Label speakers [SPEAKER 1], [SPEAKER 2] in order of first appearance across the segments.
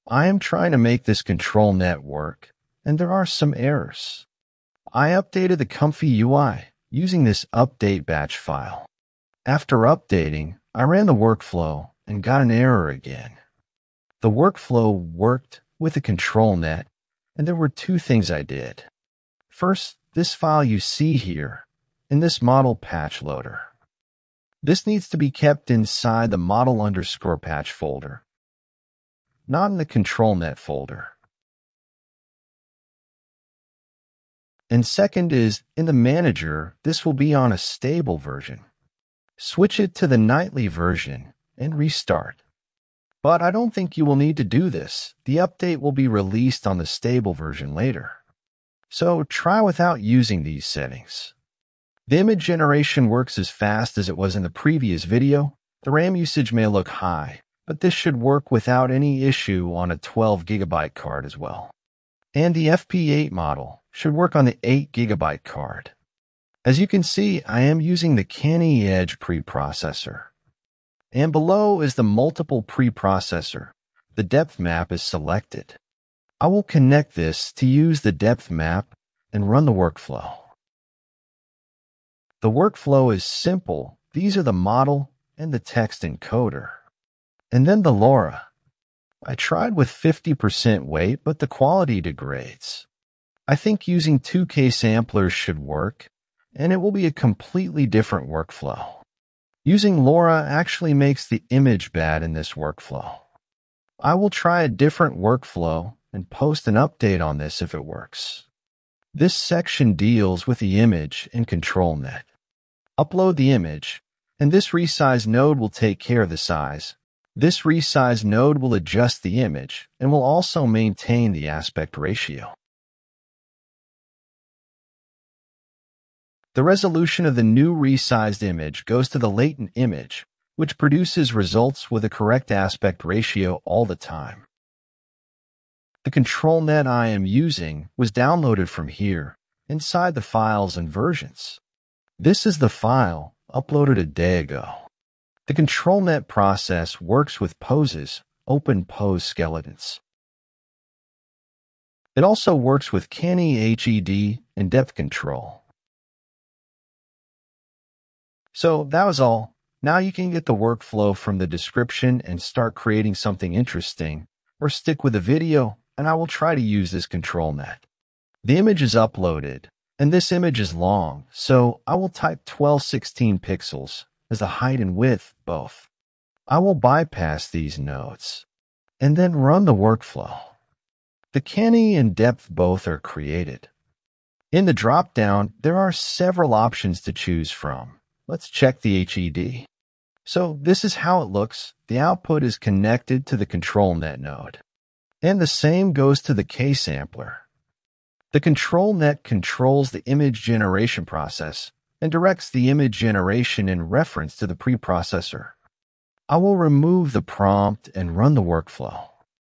[SPEAKER 1] I am trying to make this ControlNet work, and there are some errors. I updated the comfyUI using this update batch file. After updating, I ran the workflow and got an error again. The workflow worked with the ControlNet, and there were two things I did. First, this file you see here in this model patch loader. This needs to be kept inside the model_patch folder, not in the ControlNet folder. And second is, in the manager, this will be on a stable version. Switch it to the nightly version and restart. But I don't think you will need to do this. The update will be released on the stable version later. So try without using these settings. The image generation works as fast as it was in the previous video. The RAM usage may look high, but this should work without any issue on a 12 GB card as well. And the FP8 model should work on the 8 GB card. As you can see, I am using the Canny Edge preprocessor. And below is the multiple preprocessor. The depth map is selected. I will connect this to use the depth map and run the workflow. The workflow is simple. These are the model and the text encoder. And then the LoRa. I tried with 50% weight, but the quality degrades. I think using 2K samplers should work, and it will be a completely different workflow. Using LoRa actually makes the image bad in this workflow. I will try a different workflow and post an update on this if it works. This section deals with the image in ControlNet. Upload the image, and this resize node will take care of the size. This resize node will adjust the image and will also maintain the aspect ratio. The resolution of the new resized image goes to the latent image, which produces results with a correct aspect ratio all the time. The ControlNet I am using was downloaded from here, inside the files and versions. This is the file uploaded a day ago. The ControlNet process works with poses, open pose skeletons. It also works with Canny HED and depth control. So that was all. Now you can get the workflow from the description and start creating something interesting, or stick with the video, and I will try to use this ControlNet. The image is uploaded, and this image is long, so I will type 1216 pixels as the height and width both. I will bypass these nodes, and then run the workflow. The Canny and depth both are created. In the drop-down, there are several options to choose from. Let's check the HED. So this is how it looks. The output is connected to the ControlNet node. And the same goes to the K-sampler. The ControlNet controls the image generation process and directs the image generation in reference to the preprocessor. I will remove the prompt and run the workflow.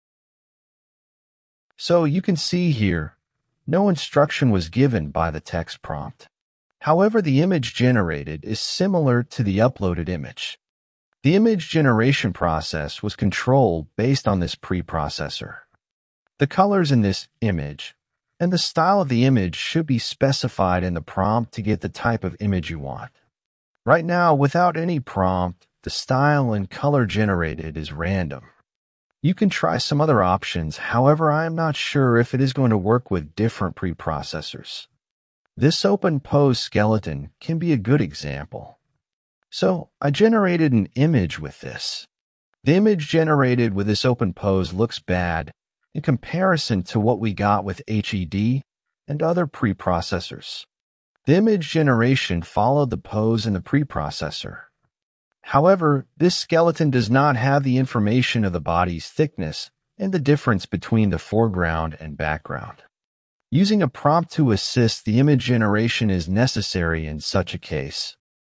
[SPEAKER 1] So you can see here, no instruction was given by the text prompt. However, the image generated is similar to the uploaded image. The image generation process was controlled based on this preprocessor. The colors in this image and the style of the image should be specified in the prompt to get the type of image you want. Right now, without any prompt, the style and color generated is random. You can try some other options, however, I am not sure if it is going to work with different preprocessors. This open pose skeleton can be a good example. So I generated an image with this. The image generated with this open pose looks bad in comparison to what we got with HED and other preprocessors. The image generation followed the pose in the preprocessor. However, this skeleton does not have the information of the body's thickness and the difference between the foreground and background. Using a prompt to assist the image generation is necessary in such a case.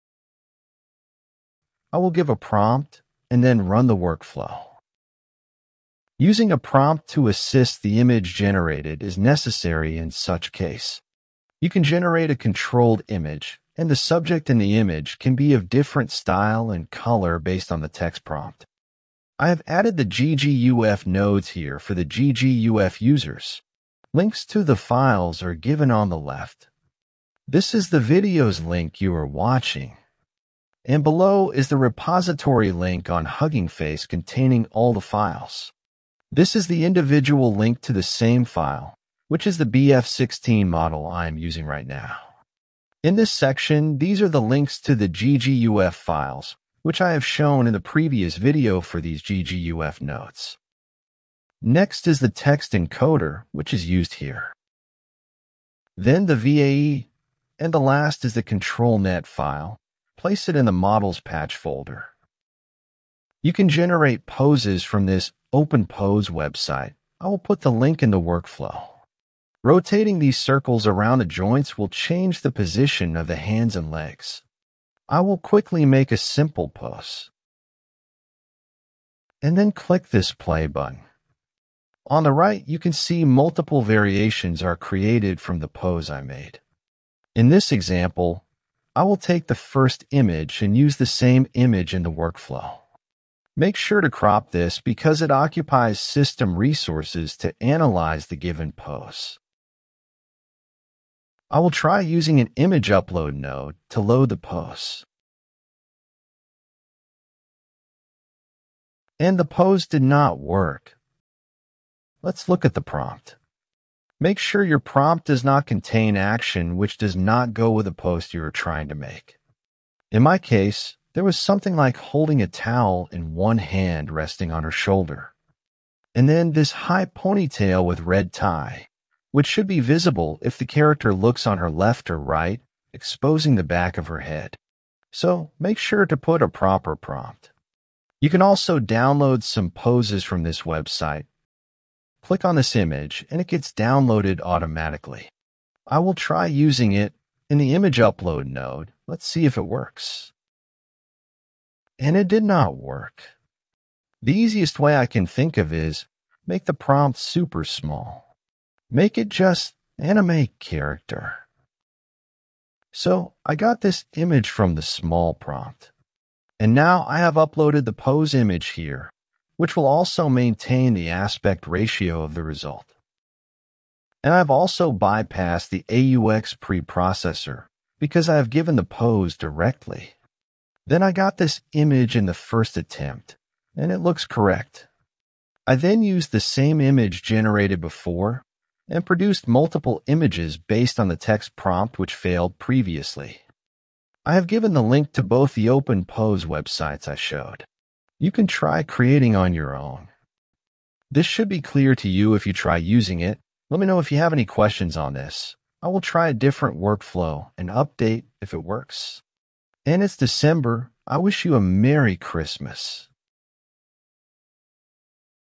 [SPEAKER 1] I will give a prompt and then run the workflow. Using a prompt to assist the image generated is necessary in such case. You can generate a controlled image, and the subject in the image can be of different style and color based on the text prompt. I have added the gguf nodes here for the gguf users. Links to the files are given on the left. This is the video's link you are watching. And below is the repository link on Hugging Face containing all the files. This is the individual link to the same file, which is the BF16 model I am using right now. In this section, these are the links to the gguf files, which I have shown in the previous video for these gguf nodes. Next is the text encoder, which is used here. Then the VAE, and the last is the ControlNet file. Place it in the Models Patch folder. You can generate poses from this Open Pose website. I will put the link in the workflow. Rotating these circles around the joints will change the position of the hands and legs. I will quickly make a simple pose. And then click this play button. On the right, you can see multiple variations are created from the pose I made. In this example, I will take the first image and use the same image in the workflow. Make sure to crop this because it occupies system resources to analyze the given pose. I will try using an image upload node to load the pose. And the pose did not work. Let's look at the prompt. Make sure your prompt does not contain action which does not go with the post you are trying to make. In my case, there was something like holding a towel in one hand resting on her shoulder. And then this high ponytail with red tie, which should be visible if the character looks on her left or right, exposing the back of her head. So make sure to put a proper prompt. You can also download some poses from this website. Click on this image and it gets downloaded automatically. I will try using it in the image upload node. Let's see if it works. And it did not work. The easiest way I can think of is make the prompt super small. Make it just anime character. So I got this image from the small prompt. And now I have uploaded the pose image here, which will also maintain the aspect ratio of the result. And I've also bypassed the AUX preprocessor because I have given the pose directly. Then I got this image in the first attempt, and it looks correct. I then used the same image generated before and produced multiple images based on the text prompt which failed previously. I have given the link to both the Open Pose websites I showed. You can try creating on your own. This should be clear to you if you try using it. Let me know if you have any questions on this. I will try a different workflow and update if it works. And it's December. I wish you a Merry Christmas.